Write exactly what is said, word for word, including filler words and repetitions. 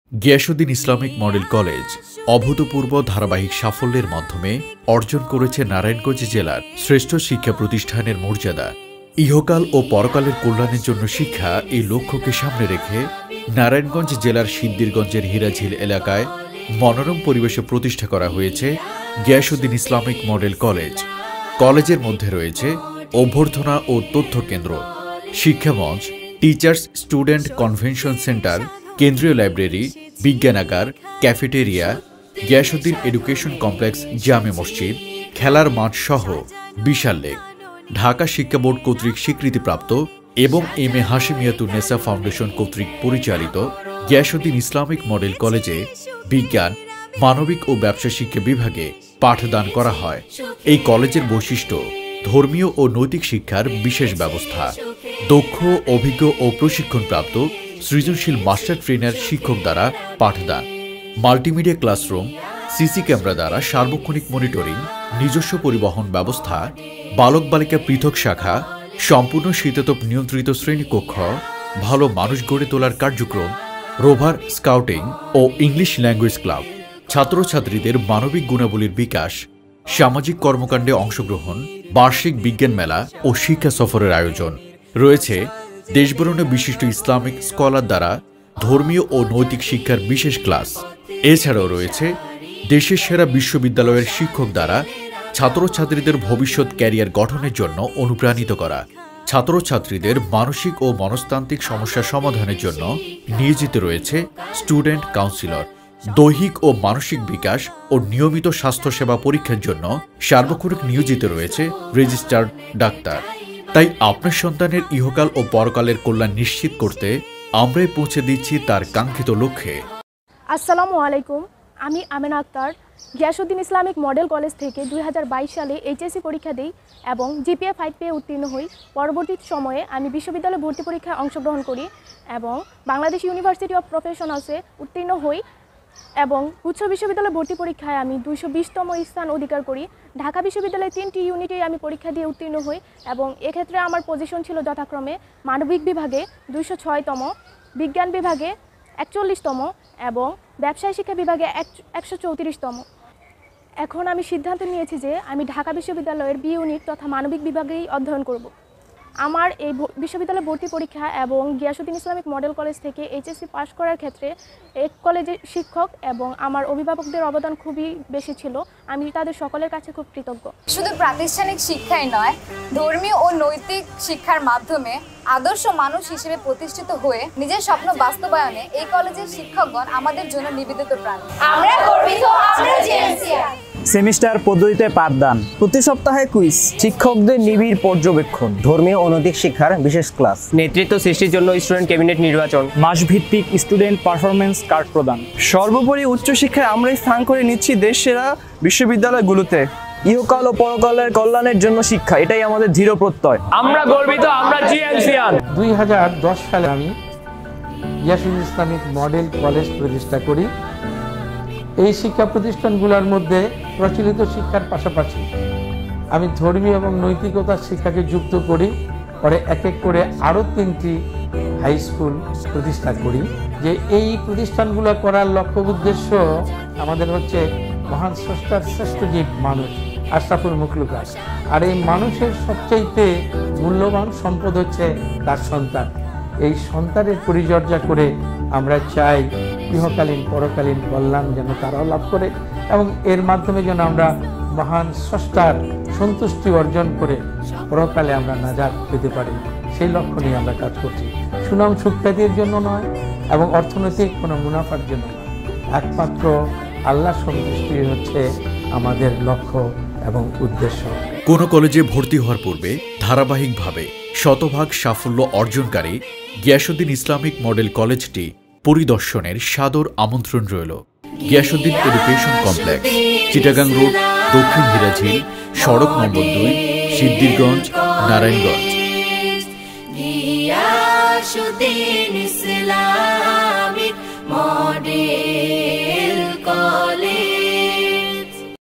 Giasuddin Islamic model college অভূতপূর্ব ধারাবাহিক সাফল্যের মাধ্যমে অর্জন করেছে নারায়ণগঞ্জ জেলার শ্রেষ্ঠ শিক্ষা প্রতিষ্ঠানের মর্যাদা। ইহকাল ও পরকালের কল্যাণের জন্য শিক্ষা এই লক্ষ্যকে সামনে রেখে নারায়ণগঞ্জ জেলার সিদ্দিরগঞ্জের হীরাঝিল এলাকায় মনোরম পরিবেশে প্রতিষ্ঠা করা হয়েছে গিয়াসউদ্দিন ইসলামিক মডেল কলেজ। কলেজের মধ্যে রয়েছে অভ্যর্থনা ও তথ্য কেন্দ্র, শিক্ষামঞ্চ, টিচার্স স্টুডেন্ট কনভেনশন সেন্টার, কেন্দ্রীয় লাইব্রেরি, বিজ্ঞানাগার, ক্যাফেটেরিয়া, গিয়াসউদ্দিন এডুকেশন কমপ্লেক্স, জামে মসজিদ, খেলার মাঠ সহ বিশাল লেক। ঢাকা শিক্ষা বোর্ড কর্তৃক স্বীকৃতিপ্রাপ্ত এবং এম এ হাশিমিয়াতুন্নেসা ফাউন্ডেশন কর্তৃক পরিচালিত গিয়াসউদ্দিন ইসলামিক মডেল কলেজে বিজ্ঞান, মানবিক ও ব্যবসা শিক্ষা বিভাগে পাঠদান করা হয়। এই কলেজের বৈশিষ্ট্য ধর্মীয় ও নৈতিক শিক্ষার বিশেষ ব্যবস্থা, দক্ষ, অভিজ্ঞ ও প্রশিক্ষণপ্রাপ্ত সৃজনশীল মাস্টার ট্রেনার শিক্ষক দ্বারা পাঠদান, মাল্টিমিডিয়া ক্লাসরুম, সিসি ক্যামেরা দ্বারা সার্বক্ষণিক মনিটরিং, নিজস্ব পরিবহন ব্যবস্থা, বালক বালিকা পৃথক শাখা, সম্পূর্ণ শীতাতপ নিয়ন্ত্রিত শ্রেণীকক্ষ, ভালো মানুষ গড়ে তোলার কার্যক্রম, রোভার স্কাউটিং ও ইংলিশ ল্যাঙ্গুয়েজ ক্লাব, ছাত্রছাত্রীদের মানবিক গুণাবলীর বিকাশ, সামাজিক কর্মকাণ্ডে অংশগ্রহণ, বার্ষিক বিজ্ঞান মেলা ও শিক্ষা সফরের আয়োজন। রয়েছে দেশবরণ্য বিশিষ্ট ইসলামিক স্কলার দ্বারা ধর্মীয় ও নৈতিক শিক্ষার বিশেষ ক্লাস। এছাড়াও রয়েছে দেশের সেরা বিশ্ববিদ্যালয়ের শিক্ষক দ্বারা ছাত্রছাত্রীদের ভবিষ্যৎ ক্যারিয়ার গঠনের জন্য অনুপ্রাণিত করা, ছাত্রছাত্রীদের মানসিক ও মনস্তান্ত্রিক সমস্যা সমাধানের জন্য নিয়োজিত রয়েছে স্টুডেন্ট কাউন্সিলর, দৈহিক ও মানসিক বিকাশ ও নিয়মিত স্বাস্থ্যসেবা পরীক্ষার জন্য সার্বক্ষণিক নিয়োজিত রয়েছে রেজিস্টার্ড ডাক্তার। তাই আপনার সন্তানের ইহকাল ও পরকালের কল্যাণ নিশ্চিত করতে আমরাই পৌঁছে দিচ্ছি তার কাঙ্ক্ষিত লক্ষ্যে। আসসালামু আলাইকুম, আমি Amena Akter Giasuddin Islamic model college থেকে দুই হাজার বাইশ সালে এইচএসসি পরীক্ষা দিই এবং জিপিএ ফাইভ পেয়ে উত্তীর্ণ হই। পরবর্তী সময়ে আমি বিশ্ববিদ্যালয় ভর্তি পরীক্ষায় অংশগ্রহণ করি এবং বাংলাদেশ ইউনিভার্সিটি অফ প্রফেশনালসে উত্তীর্ণ হই এবং উচ্চ বিশ্ববিদ্যালয় ভর্তি পরীক্ষায় আমি দুইশো বিশতম স্থান অধিকার করি। ঢাকা বিশ্ববিদ্যালয়ে তিনটি ইউনিটে আমি পরীক্ষা দিয়ে উত্তীর্ণ হই এবং এক্ষেত্রে আমার পজিশন ছিল যথাক্রমে মানবিক বিভাগে দুইশো ছয়তম, বিজ্ঞান বিভাগে একচল্লিশতম এবং ব্যবসায় শিক্ষা বিভাগে একশো চৌত্রিশতম। এখন আমি সিদ্ধান্ত নিয়েছি যে আমি ঢাকা বিশ্ববিদ্যালয়ের বি ইউনিট তথা মানবিক বিভাগেই অধ্যয়ন করব। আমার এই বিশ্ববিদ্যালয় ভর্তি পরীক্ষা এবং গিয়াসউদ্দিন ইসলামিক মডেল কলেজ থেকে এইচএসসি পাশ করার ক্ষেত্রে এই কলেজের শিক্ষক এবং আমার অভিভাবকদের অবদান খুবই বেশি ছিল। আমি তাদের সকলের কাছে খুব কৃতজ্ঞ। শুধু প্রাতিষ্ঠানিক শিক্ষাই নয়, ধর্মীয় ও নৈতিক শিক্ষার মাধ্যমে আদর্শ মানুষ হিসেবে প্রতিষ্ঠিত হয়ে নিজের স্বপ্ন বাস্তবায়নে এই কলেজের শিক্ষকগণ আমাদের জন্য নিবেদিত প্রাণ। আমরা গর্বিত, আমরা জিএমসিআর। সেমিস্টার পদ্ধতিতে পাঠদান, প্রতি সপ্তাহে কুইজ, শিক্ষকদের নিবিড় পর্যবেক্ষণ, ধর্মীয় ও নৈতিক শিক্ষার বিশেষ ক্লাস, নেতৃত্ব সৃষ্টির জন্য স্টুডেন্ট ক্যাবিনেট নির্বাচন, মাসভিত্তিক স্টুডেন্ট পারফরমেন্স কার্ড প্রদান। সর্বোপরি উচ্চশিক্ষায় আমরাই স্থান করে নিচ্ছি দেশ সেরা বিশ্ববিদ্যালয়গুলোতে। ইহকাল ও পরকালের কল্যাণের জন্য শিক্ষা, এটাই আমাদের দৃঢ় প্রত্যয়। আমরা গর্বিত, আমরা জিএমসিআর। দুই হাজার দশ সালে আমি গিয়াসউদ্দিন ইসলামিক মডেল কলেজ প্রতিষ্ঠা করি। এই শিক্ষা প্রতিষ্ঠানগুলোর মধ্যে প্রচলিত শিক্ষার পাশাপাশি আমি ধর্মীয় এবং নৈতিকতার শিক্ষাকে যুক্ত করি। পরে এক এক করে আরও তিনটি হাই স্কুল প্রতিষ্ঠা করি। যে এই প্রতিষ্ঠানগুলো করার লক্ষ্য উদ্দেশ্য আমাদের হচ্ছে মহান স্রষ্টার শ্রেষ্ঠ জীব মানুষ, আশরাফুল মাখলুকাত। আর এই মানুষের সবচাইতে মূল্যবান সম্পদ হচ্ছে তার সন্তান। এই সন্তানের পরিচর্যা করে আমরা চাই ইহকালীন পরকালীন কল্যাণ যেন তারাও লাভ করে এবং এর মাধ্যমে যেন আমরা মহান স্রষ্টার সন্তুষ্টি অর্জন করে পরকালে আমরা নাজাত পেতে পারি। সেই লক্ষ্য নিয়ে আমরা কাজ করছি। সুনাম সুখ্যাতির জন্য নয় এবং অর্থনৈতিক কোনো মুনাফার জন্য নয়, একমাত্র আল্লাহ সন্তুষ্টি হচ্ছে আমাদের লক্ষ্য এবং উদ্দেশ্য। কোন কলেজে ভর্তি হওয়ার পূর্বে ধারাবাহিকভাবে শতভাগ সাফল্য অর্জনকারী গিয়াসউদ্দিন ইসলামিক মডেল কলেজটি পরিদর্শনের সাদর আমন্ত্রণ রইল। Giasuddin education complex, Chittagong road, দক্ষিণ হীরাঝিল, সড়ক নম্বর দুই, Siddhirganj, Narayanganj. Giasuddin Islamic model college.